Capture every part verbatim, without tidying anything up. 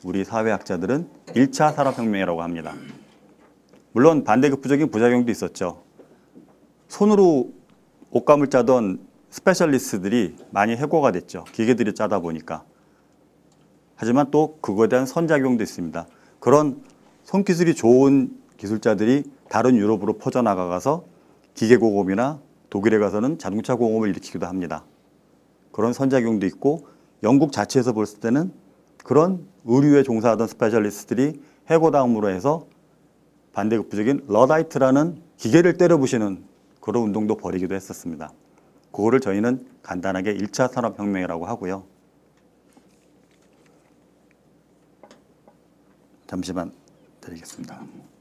우리 사회학자들은 일 차 산업혁명이라고 합니다. 물론 반대급부적인 부작용도 있었죠. 손으로 옷감을 짜던 스페셜리스트들이 많이 해고가 됐죠. 기계들이 짜다 보니까. 하지만 또 그거에 대한 선작용도 있습니다. 그런 손기술이 좋은 기술자들이 다른 유럽으로 퍼져나가서 기계공업이나 독일에 가서는 자동차 공업을 일으키기도 합니다. 그런 선작용도 있고 영국 자체에서 볼 때는 그런 의류에 종사하던 스페셜리스트들이 해고당함으로 해서 반대급부적인 러다이트라는 기계를 때려부시는 그런 운동도 벌이기도 했었습니다. 그거를 저희는 간단하게 일 차 산업혁명이라고 하고요. 잠시만 드리겠습니다.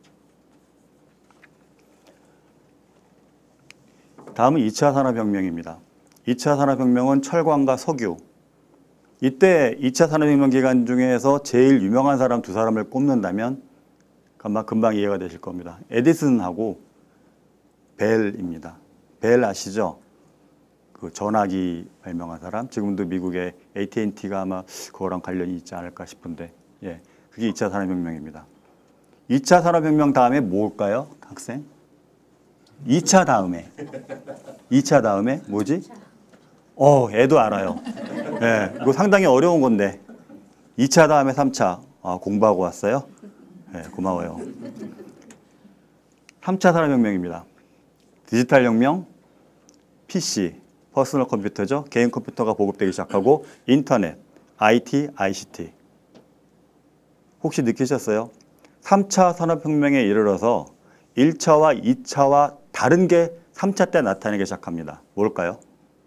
다음은 이 차 산업혁명입니다. 이 차 산업혁명은 철광과 석유. 이때 이 차 산업혁명 기간 중에서 제일 유명한 사람 두 사람을 꼽는다면 금방, 금방 이해가 되실 겁니다. 에디슨하고 벨입니다. 벨 아시죠? 그 전화기 발명한 사람. 지금도 미국의 에이티 앤 티가 아마 그거랑 관련이 있지 않을까 싶은데, 예, 그게 이 차 산업혁명입니다. 이 차 산업혁명 다음에 뭘까요, 학생? 이 차 다음에. 이 차 다음에 뭐지? 어, 애도 알아요. 예, 이거 상당히 어려운 건데. 이 차 다음에 삼 차. 아, 공부하고 왔어요? 예, 고마워요. 삼 차 산업혁명입니다. 디지털 혁명, 피씨, 퍼스널 컴퓨터죠. 개인 컴퓨터가 보급되기 시작하고 인터넷, 아이티, 아이씨티. 혹시 느끼셨어요? 삼 차 산업혁명에 이르러서 일 차와 이 차와 다른 게 삼 차 때 나타나기 시작합니다. 뭘까요?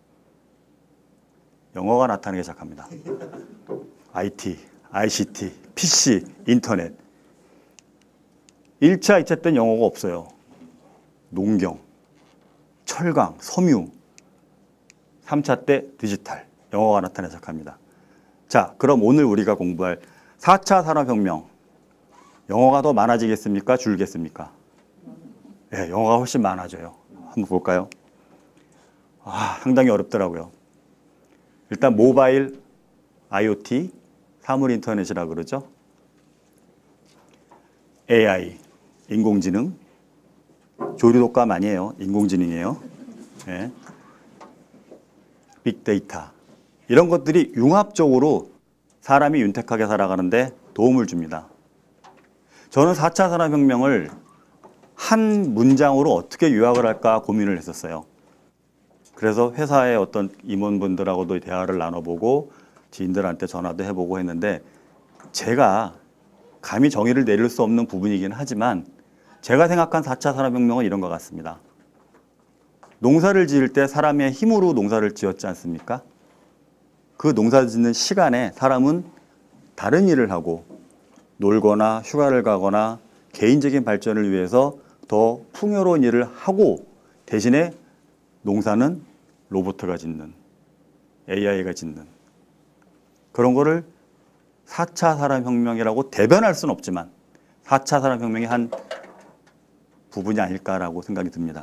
영어가 나타나기 시작합니다. 아이티, 아이씨티, 피씨, 인터넷. 일 차, 이 차 때는 영어가 없어요. 농경, 철강, 섬유. 삼 차 때 디지털, 영어가 나타나기 시작합니다. 자, 그럼 오늘 우리가 공부할 사 차 산업혁명. 영어가 더 많아지겠습니까? 줄겠습니까? 네, 영어가 훨씬 많아져요. 한번 볼까요? 아, 상당히 어렵더라고요. 일단 모바일, 아이오티, 사물 인터넷이라 그러죠. 에이아이, 인공지능. 조류독감 아니에요. 인공지능이에요. 네. 빅데이터. 이런 것들이 융합적으로 사람이 윤택하게 살아가는데 도움을 줍니다. 저는 사 차 산업혁명을 한 문장으로 어떻게 요약을 할까 고민을 했었어요. 그래서 회사의 어떤 임원분들하고도 대화를 나눠보고 지인들한테 전화도 해보고 했는데 제가 감히 정의를 내릴 수 없는 부분이긴 하지만 제가 생각한 사 차 산업혁명은 이런 것 같습니다. 농사를 지을 때 사람의 힘으로 농사를 지었지 않습니까? 그 농사 짓는 시간에 사람은 다른 일을 하고 놀거나 휴가를 가거나 개인적인 발전을 위해서 더 풍요로운 일을 하고 대신에 농사는 로봇가 짓는, 에이아이가 짓는 그런 거를 사 차 산업혁명이라고 대변할 수는 없지만 사 차 산업혁명의 한 부분이 아닐까라고 생각이 듭니다.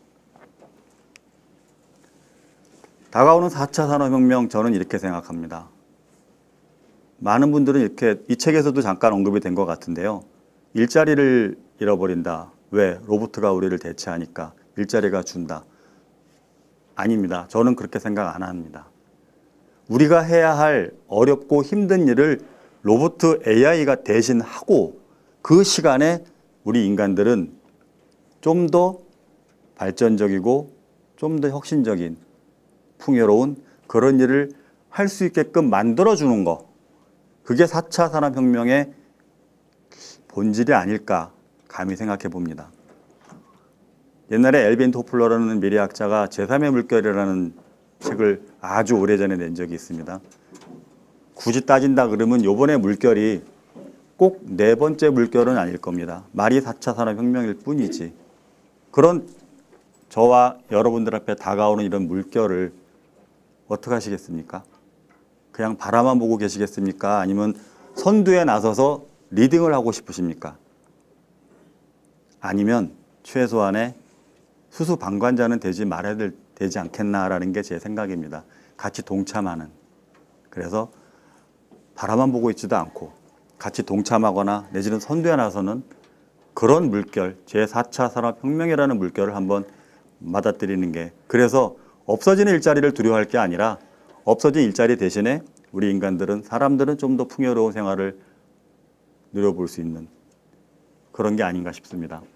다가오는 사 차 산업혁명 저는 이렇게 생각합니다. 많은 분들은 이렇게 이 책에서도 잠깐 언급이 된 것 같은데요. 일자리를 잃어버린다. 왜? 로봇가 우리를 대체하니까 일자리가 준다. 아닙니다. 저는 그렇게 생각 안 합니다. 우리가 해야 할 어렵고 힘든 일을 로봇 에이아이가 대신하고 그 시간에 우리 인간들은 좀 더 발전적이고 좀 더 혁신적인 풍요로운 그런 일을 할 수 있게끔 만들어주는 거. 그게 사 차 산업혁명의 본질이 아닐까 감히 생각해 봅니다. 옛날에 엘빈 토플러라는 미래학자가 제삼의 물결이라는 책을 아주 오래전에 낸 적이 있습니다. 굳이 따진다 그러면 요번에 물결이 꼭 네 번째 물결은 아닐 겁니다. 말이 사 차 산업혁명일 뿐이지. 그런 저와 여러분들 앞에 다가오는 이런 물결을 어떻게 하시겠습니까? 그냥 바라만 보고 계시겠습니까? 아니면 선두에 나서서 리딩을 하고 싶으십니까? 아니면 최소한의 수수방관자는 되지 말아야 될, 되지 않겠나라는 게 제 생각입니다. 같이 동참하는. 그래서 바라만 보고 있지도 않고 같이 동참하거나 내지는 선두에 나서는 그런 물결, 제사 차 산업혁명이라는 물결을 한번 맞아들이는 게, 그래서 없어지는 일자리를 두려워할 게 아니라 없어진 일자리 대신에 우리 인간들은, 사람들은 좀 더 풍요로운 생활을 누려볼 수 있는 그런 게 아닌가 싶습니다.